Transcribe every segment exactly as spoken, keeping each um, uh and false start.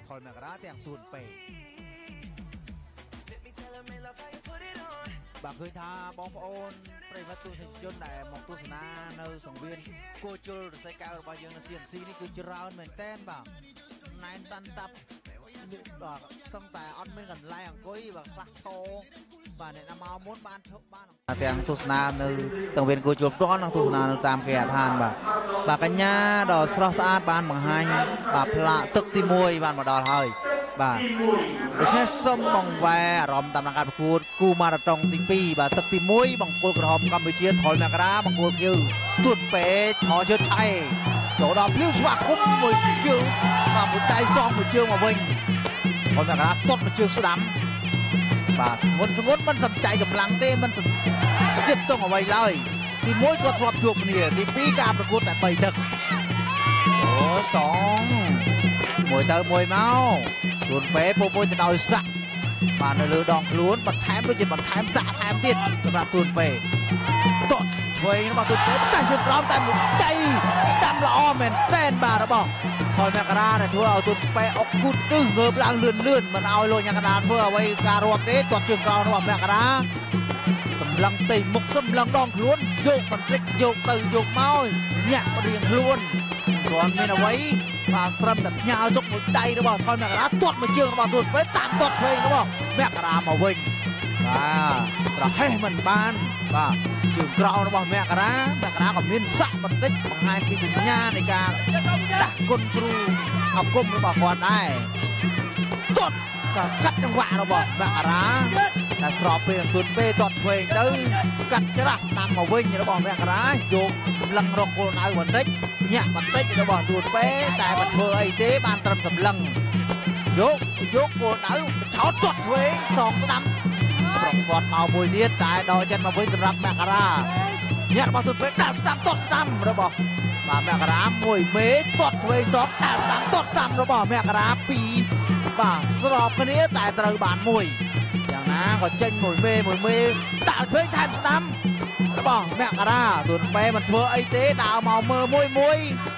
ថលមករាទាំងទួនពេបាទឃើញថាបងប្អូនប្រិយមិត្តទស្សនិកជនដែលមកទស្សនានៅសង្វៀនគោជលរស័យកៅរបស់យើងនៅ ซี เอ็น ซี នេះគឺច្រើនមែនតើបាទណែនតាន់តាប់បាទសឹងតែអត់មានកន្លែងអង្គុយបាទខ្លះធោបាទអ្នកណាមកមុនបានឈប់បានទាំងទស្សនានៅសង្វៀនគោជលផ្ទាល់និងទស្សនានៅតាមគេអាឋានបាទបាទកញ្ញាដ៏ស្រស់ស្អាតបានបង្ហាញបាទផ្លាកទឹកទីមួយបានមកដល់ហើយបាទដូច្នេះសូមបង្វែរអារម្មណ៍តាមការប្រកួតគូម៉ារ៉ាតុងទីពីរបាទទឹកទីមួយបង្គោលក្រហមកម្ពុជាថលមករាបង្គោលខៀវទួតពេថជើថៃចូលដល់ភ្លៀងស្វាគមន៍មួយជើងបាទមួយដៃសងមួយជើងមកវិញថលមករាទាត់មួយជើងស្ដាំបាទមុនធ្ងន់មិនសំចៃកម្លាំងទេមិនស្ទាបតុងអ្វីឡើយទីមួយក៏ធ្លាប់ជួបគ្នាទីពីរការប្រកួតតែបីទឹកអូសងមួយទៅមួយមកទួនពេពុំមួយទៅដោយសាក់បាទនៅលើដងខ្លួនបន្ថែមដូចជាបន្ថែមសាក់ថែមទៀតសម្រាប់ទួនពេតត់ឆ្វេងរបស់ទួនពេតែជាប្រោមតែមួយដៃស្ដាំល្អមែនតែនបាទរបស់ថលមករាដែលធ្វើឲ្យទួនពេអុកគូតទឹះងើបឡើងលឿនលឿនមិនឲ្យលោកញ៉ាំកណ្ដាលធ្វើអ្វីការរាប់ទេទាត់ជើងក្រោមរបស់មករាសម្លឹងទីមុខសម្លឹងដងខ្លួនយកបន្តិចយកទៅយកមកញាក់រៀងខ្លួនគ្រាន់មានអ្វីបាទត្រឹមតែផ្ញើទុកមួយដៃរបស់ថលមករាទាត់មួយជើងរបស់ទួនពេតាមទាត់ឆ្វេងរបស់មករាមកវិញបាទប្រហែសមិនបានបាទជើងក្រោមរបស់មករាមករាក៏មានសាក់បន្តិចបង្ហាញពីសញ្ញានៃការដាក់គុណគ្រូអគុំរបស់គាត់ដែរទាត់ក៏កាត់ចង្វាក់របស់មករាតែស្របពេលទួនពេទាត់ឆ្វេងទៅកាត់ច្រាស់ស្ដាំមកវិញរបស់មករាយកសម្លឹងរកគោលដៅបន្តិចញាក់បន្តិចរបស់ទួនពេតែមិនធ្វើអីទេបានត្រឹមសម្លឹងយកយកគោលដៅឆោតទាត់ឆ្វេងសងស្ដាំប្រកបមកមួយទៀតតែដល់ចិត្តមកវិញសម្រាប់មករាញាក់របស់ទួនពេដាក់ស្ដាំទាត់ស្ដាំរបស់បាទមករាមួយមេទាត់ឆ្វេងសងដាក់ស្ដាំទាត់ស្ដាំរបស់មករាពីរបាទស្របគ្នាតែត្រូវបានមួយយ៉ាងណាក៏ចេញមួយមេមួយមេដាក់ឆ្វេងថែមស្ដាំរបស់មករាទួនពេមិនធ្វើអីទេដើរមកមើលមួយមួយ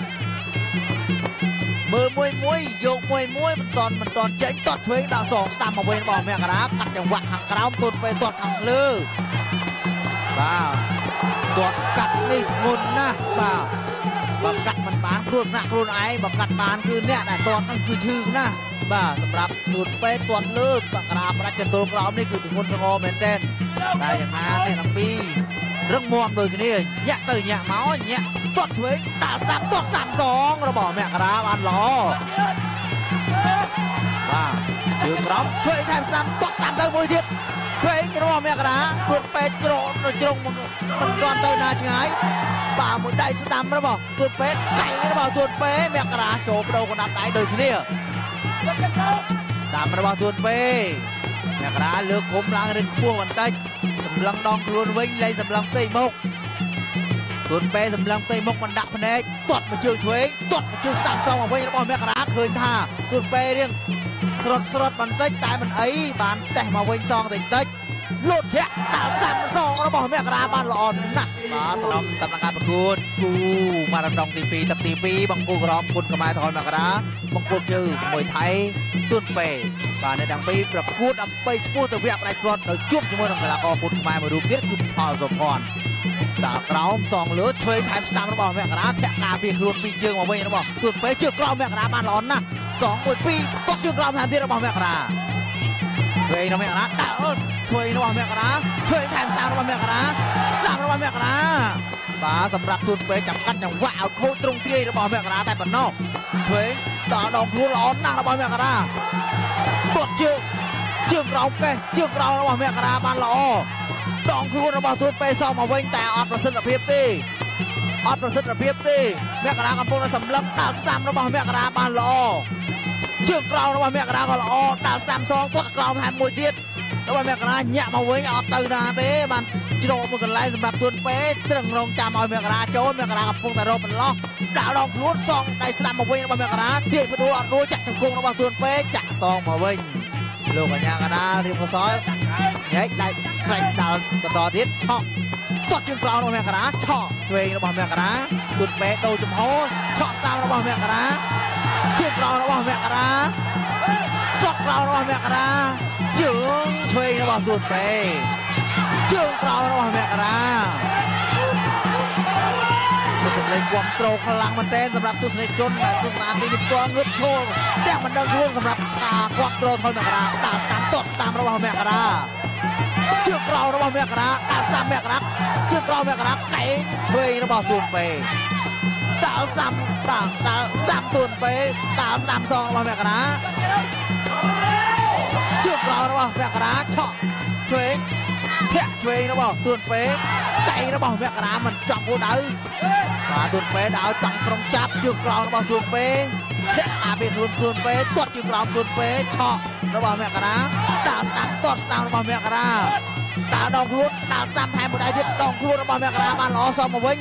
មើលមួយមួយយកមួយមួយមិនតន់មិនតន់ចេញទាត់ឆ្វេងដាក់សងស្ដាំមកវិញរបស់មករាកាត់ចង្វាក់ខាងក្រោមទួនពេទាត់ខាងលើបាទទាត់កាត់នេះធ្ងន់ណាស់បាទបើកាត់មិនបានខ្លួនណាក់ខ្លួនឯងបើកាត់បានគឺអ្នកដែលទាត់ហ្នឹងគឺឈឺណាស់បាទសម្រាប់ទួនពេទាត់លើមករាប្រាច់ចន្ទល់ក្រោមនេះគឺធ្ងន់ធ្ងរមែនទែនតែយ៉ាងណានេះទាំងពីររឹងមាំដូចគ្នាញាក់ទៅញាក់មកញាក់ទាត់ឆ្វេងដាក់ស្ដាប់ទាត់ស្ដាំសងរបស់មករាបានល្អបាទជើងក្រោមឆ្វេងថែមស្ដាំទាត់ស្ដាំទៅមួយទៀតឆ្វេងរបស់មករាទួនពេច្រកនៅជ្រុងមិនទាន់ទៅណាឆ្ងាយបាទមួយដៃស្ដាំរបស់ទួនពេកៃរបស់ទួនពេមករាចូលបដូរកណ្ដាប់ដៃដូចគ្នាស្ដាំរបស់ទួនពេមករាលើកគុំឡើងរឹងខ្ពស់បន្តិចសម្លឹងដងខ្លួនវិញលែងសម្លឹងផ្ទៃមុខទួនពេសម្លឹងផ្ទៃមុខមិនដាក់ភ្នែកទាត់មួយជើងឆ្វេងទាត់មួយជើងស្ដាំសងមកវិញរបស់មករាឃើញថាទួនពេរៀងស្រុតស្រុតបន្តិចតែមិនអីបានតេះមកវិញសងតិចតិចលូតធាក់ដាក់ស្ដាំសងរបស់មករាបានល្អណាស់បាទសម្រាប់ដំណើរការប្រកួតគូម៉ារ៉ាតុងទីពីរទឹកទីពីរបង្គោលក្រមគុណខ្មែរថលមករាបង្គោលជើងមួយថៃទួនពេបាទនៅទាំងពីរប្រកួតអំបីឈ្មោះទៅវគ្គផ្ដាច់ព្រាត់ដោយជួបជាមួយនឹងកីឡាករគុណខ្មែរមួយរូបទៀតគឺផលសុភ័ណ្ឌដាក់ក្រោមសងលើឆ្វេងថែមស្ដាំរបស់មករាធាក់ការពារខ្លួនពីជើងមកវិញរបស់ទួនពេជើងក្រោមមករាបានល្អណាស់សងមួយពីរទាត់ជើងក្រោមថែមទៀតរបស់មករាឆ្វេងរបស់មករាដាក់អើឆ្វេងរបស់មករាឆ្វេងថែមស្ដាំរបស់មករាស្ដាំរបស់មករាបាទសម្រាប់ទួនពេចាប់កាត់ចង្វាក់ឲ្យខូចទ្រង់ទ្រាយរបស់មករាតែប៉ុណ្ណោះឆ្វេងដល់ដងខ្លួនល្អណាស់របស់មករាទាត់ជើងជើងក្រោមកេះជើងក្រោមរបស់មករាបានល្អដងខ្លួនរបស់ទួនពេសងមកវិញតែអត់ប្រសិទ្ធភាពទេអត់ប្រសិទ្ធភាពទេមករាកំពុងតែសម្លឹងដាក់ស្ដាំរបស់មករាបានល្អជើងក្រោមរបស់មករាក៏ល្អដាក់ស្ដាំសងទាត់ក្រោមថែមមួយទៀតរបស់មករាញាក់មកវិញអត់ទៅណាទេបានជ្រោកមួយកន្លែងសម្រាប់ទួនពេត្រឹងរងចាំឲ្យមករាចូលមករាកំពុងតែរកបន្លោះដាក់ដងខ្លួនសងដៃស្ដាំមកវិញរបស់មករាទាញផ្ដួលអត់រួចចាក់ជង្គង់របស់ទួនពេចាក់សងមកវិញលោកកញ្ញាកណ្ដាលរៀបកសោយញែកដៃស្រេចដល់បន្តទៀតឆក់ទាត់ជើងក្រោមរបស់មករាឆក់ឆ្វេងរបស់មករាទួនពេដូរចំហឆក់ស្ដាំរបស់មករាជើងក្រោមរបស់មករាក្រោយរបស់មករាជើងឆ្វេងរបស់ទួនពេជើងក្រោយរបស់មករាមិនសម្លេងគាំទ្រខ្លាំងមែនទែនសម្រាប់ទស្សនិកជនដែលទស្សនាទីនេះផ្ទាល់ងើបឈរតែមិនដឹងខ្លួនសម្រាប់ការគាំទ្រថលមករាដាក់ស្ដាំទាត់ស្ដាំរបស់មករាជើងក្រោយរបស់មករាដាក់ស្ដាំមករាជើងក្រោយមករាកែងឆ្វេងរបស់ទួនពេតាល់ស្ដាំតាល់តាល់ស្ដាំទួនពេតាល់ស្ដាំសងរបស់មករាជើងក្រោយរបស់មករាឆក់ឆ្វេងធាក់ឆ្វេងរបស់ទួនពេកែងរបស់មករាមិនចំគោលដៅបាទទួនពេដើរចង់ក្រុងចាប់ជើងក្រោយរបស់ទួនពេធាក់អាពីខ្លួនទួនពេទាត់ជើងក្រោយទួនពេឆក់របស់មករាតាល់ស្ដាំទាត់ស្ដាំរបស់មករាតាល់ដងខ្លួនតាល់ស្ដាំថែមមួយដៃទៀតដងខ្លួនរបស់មករាបានល្អសមមកវិញ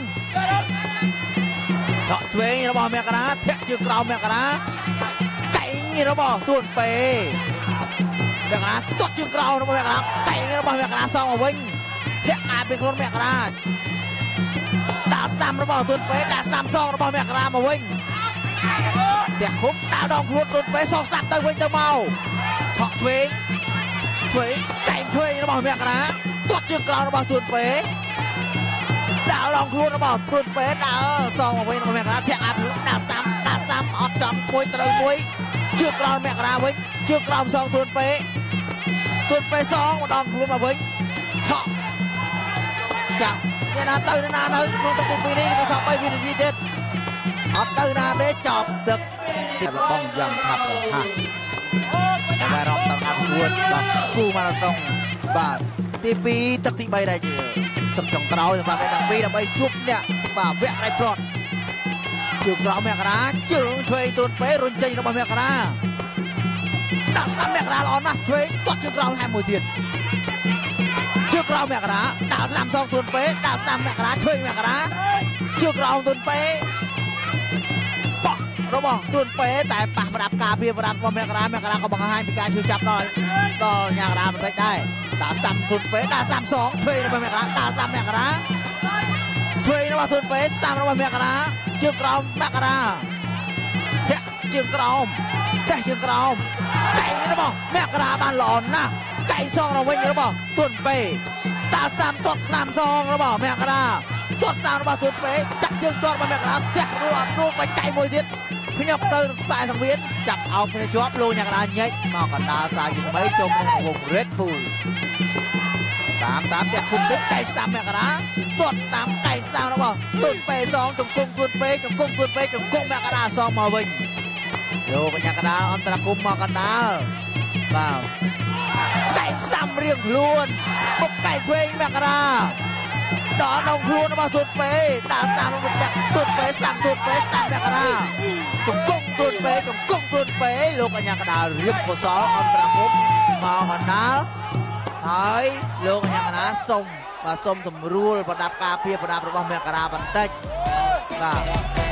ឆក់ឆ្វេងរបស់មករាធាក់ជើងក្រោយមករាកែងរបស់ទួនពេមករាទាត់ជើងក្រោយរបស់មករាកែងរបស់មករាសងមកវិញធាក់អាពីខ្លួនមករាដាក់ស្ដាំរបស់ទួនពេដាក់ស្ដាំសងរបស់មករាមកវិញធាក់គុំដាក់ដងខ្លួនទួនពេសងស្ដាំទៅវិញទៅមកឆក់ឆ្វេងឆ្វេងកែងឆ្វេងរបស់មករាទាត់ជើងក្រោយរបស់ទួនពេដាក់ដងខ្លួនរបស់ទួនពេដាក់សងមកវិញរបស់មករាធាក់អាពីដាក់ស្ដាំដាក់ស្ដាំអត់ចំមួយត្រូវមួយជើងក្រោយមករាវិញជើងក្រោយសងទួនពេទួនពេសងម្ដងខ្លួនមកវិញឆក់ចាំអ្នកណាទៅណានៅក្នុងទឹកទីពីរនេះគឺសល់បីវិនាទីទៀតអត់ទៅណាទេចប់ទឹកលបងយ៉ាងថាប់រហ័សតែរកតាមអត់គួតបាទគូម៉ារ៉ាតុងបាទទីពីរទឹកទីបីដែរទឹកចុងក្រោយសម្រាប់អ្នកទាំងពីរដើម្បីជួបអ្នកបាទវគ្គដៃប្រត់ជើងក្រោយមករាជើងឆ្វេងទួនពេរុញចេញរបស់មករាដាក់ស្ដាំមករាល្អណាស់ឆ្វេងទាត់ជើងក្រោយថែមមួយទៀតជើងក្រោយមករាដាក់ស្ដាំសងទួនពេដាក់ស្ដាំមករាឆ្វេងមករាជើងក្រោយទួនពេបោះរបស់ទួនពេតែប៉ះប្រដាប់ការពារប្រដាប់របស់មករាមករាក៏បង្ហាញពីការជឿចាប់ដល់ដល់ញ៉ាករាបន្តិចដែរដាក់ស្ដាំទួនពេដាក់ស្ដាំសងឆ្វេងរបស់មករាដាក់ស្ដាំមករាឆ្វេងរបស់ទួនពេស្ដាំរបស់មករាជើងក្រោមមករាធាក់ជើងក្រោមតែជើងក្រោមកែងរបស់មករាបានល្អណាស់កែងសងរវិញរបស់ទួនពេតាស្ដាំទាត់ស្ដាំសងរបស់មករាទាត់ស្ដាំរបស់ទួនពេចាក់ជើងទាត់របស់មករាធាក់រួចអត់រួចបាច់កែងមួយទៀតខ្ញុំទៅខ្សែសង្វៀនចាប់អោបគ្នាជាប់លោកមករាញែកមកកណ្ដាលសាជាថ្មីជុំក្នុងវង Red Bull តាមតាមតែគុំទឹកកែងស្ដាំមករាទាត់ស្ដាំកែងស្ដាំរបស់ទួនពេសងជង្គង់ទួនពេជង្គង់ទួនពេជង្គង់មករាសងមកវិញយកបញ្ញាកណ្ដាលអន្តរគុំមកកណ្ដាលបាទកែងស្ដាំរៀងខ្លួនបុកកែងឆ្វេងមករាដល់ដងខ្លួនរបស់ទួនពេដាក់ស្ដាំរបស់ទួនពេស្ដាំទួនពេស្ដាំមករាជង្គង់ទួនពេជង្គង់ទួនពេលោកបញ្ញាកណ្ដាលរៀបកុសលអន្តរគុំមកកណ្ដាលហើយលោកបញ្ញាកណ្ដាលសុំបាទសុំសម្រួលប្រដាប់ការពារប្រដាប់របស់មករាបន្តិចបាទ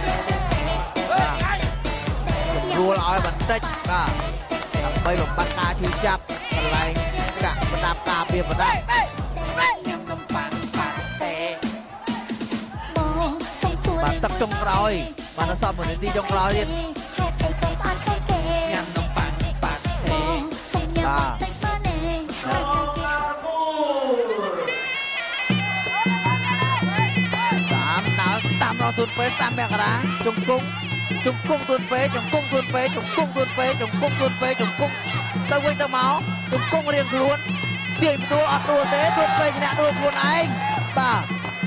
រួលឲ្យបន្តិចបាទដើម្បីបំបត្តិការឈឺចាប់កន្លែងកាក់ប្រដាប់ការពារប្រដាប់បាទទឹកចុងក្រោយបាទនៅសល់មួយនាទីចុងក្រោយទៀតញ៉ាំនំប៉័ងប៉ាក់ទេបាទតាមដើរស្ដាំរកទួនពេស្ដាំមករាជង្គង់ជង្គង់ទួនពេជង្គង់ទួនពេជង្គង់ទួនពេជង្គង់ទួនពេជង្គង់ទៅវិញទៅមកជង្គង់រៀងខ្លួនទាញផ្ដួលអត់ដួលទេទួនពេជាអ្នកដួលខ្លួនឯងបាទ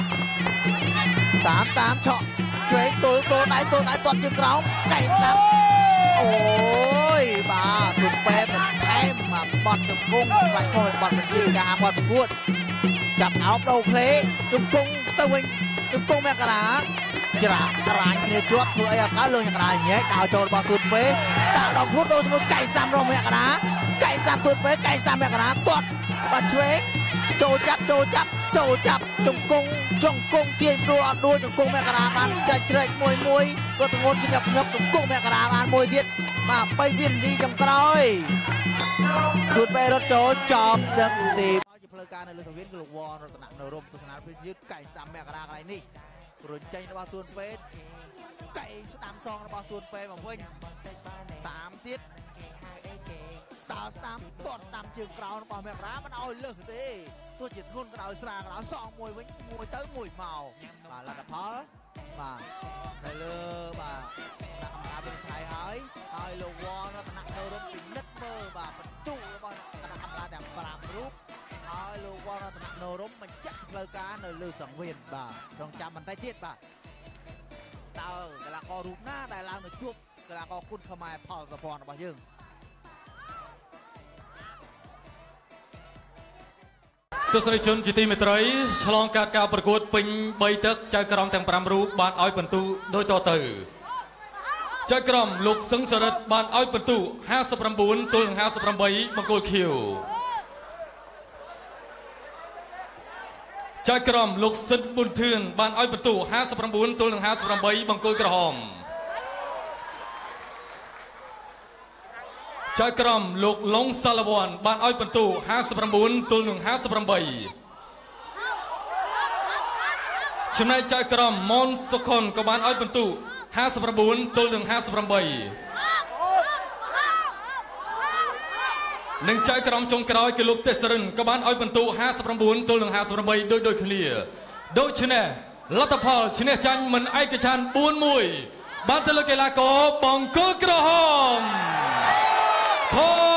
តាមតាមឆក់ឆ្វេងទល់ទល់ដៃទល់ដៃទាត់ជើងក្រោមកែងស្ដាំអូយបាទទួនពេបន្ថែមមកបត់ជង្គង់ខ្លាច់ខុសបត់វិធីការបត់ប្រកួតចាប់អោបដោភ្លេជង្គង់ទៅវិញជង្គង់មករាច្រាក្រាញគ្នាជាប់ធ្វើអីអត់កើតលោកញ៉ាំក្រាញញែកដល់ចូលរបស់ទួនពេដាក់ដល់ខ្លួនដូចមួយកែងស្ដាំរបស់មករាកែងស្ដាំទួនពេកែងស្ដាំមករាទាត់បាត់ឆ្វេងចូលចាប់ចូលចាប់ចូលចាប់ជង្គង់ជង្គង់ទាញដួលអត់ដួលជង្គង់មករាបានចាច់ជ្រែកមួយមួយក៏ធ្ងន់ជ្ញាប់ញឹកជង្គង់មករាបានមួយទៀតបាទបីវិនាទីចុងក្រោយទួនពេរត់ចូលចប់ទឹកទីជាផ្លូវការនៅលើសង្វៀនគឺលោកវ៉នរតនៈនៅរមទស្សនាភាពយឺតកែងស្ដាំមករាកន្លែងនេះរុញចេញរបស់ទួនពេកែងស្ដាំសងរបស់ទួនពេមកវិញតាមទៀតតដើរស្ដាំទាត់តាមជើងក្រោយរបស់មេរ៉ាមិនឲ្យលើសទេទោះជាធ្ងន់ក្រោយស្រាក្រោយសងមួយវិញមួយទៅមួយមកបាទលទ្ធផលបាទនៅលើបាទដាក់អំណាចវិញឆ្លៃហើយហើយលោកវ៉នរតនៈនៅរំពិនិត្យមើលបាទបន្ទូរបស់គណៈកម្មការទាំងប្រាំរូបហើយលោកវ៉នរតនៈនៅរំបញ្ជាក់ផ្លូវការនៅលើសង្វៀនបាទចងចាំបន្តិចទៀតបាទតើកីឡាកររូបណាដែលឡើងទៅជួបកីឡាករគុណខ្មែរផលសុភ័ណ្ឌរបស់យើងទស្សនិកជនជាទីមេត្រីឆ្លងកាត់ការប្រកួតពេញបីទឹកចៅក្រមទាំងប្រាំរូបបានឲ្យបន្ទូដោយតទៅចៅក្រមលោកសឹងសរិទ្ធបានឲ្យបន្ទូห้าสิบเก้าទល់នឹងห้าสิบแปดបង្គោលខៀវចៅក្រមលោកសិទ្ធិប៊ុនធឿនបានឲ្យបន្ទូห้าสิบเก้าទល់នឹងห้าสิบแปดបង្គោលក្រហមចៅក្រមលោកឡុងសាឡាវ៉ាន់បានឲ្យបន្ទូห้าสิบเก้าទល់នឹងห้าสิบแปดចំណែកចៅក្រមម៉ុនសុខុនក៏បានឲ្យបន្ទូห้าสิบเก้าទល់នឹងห้าสิบแปดនិងចៅក្រមចុងក្រោយគឺលោកទេសរិនក៏បានឲ្យបន្ទូห้าสิบเก้าទល់នឹងห้าสิบแปดដូចដូចគ្នាដូច្នេះលទ្ធផលឈ្នះចាញ់មិនឯកច្ឆន្ទបួនមួយបានទៅលើកីឡាករបង្គោលក្រហម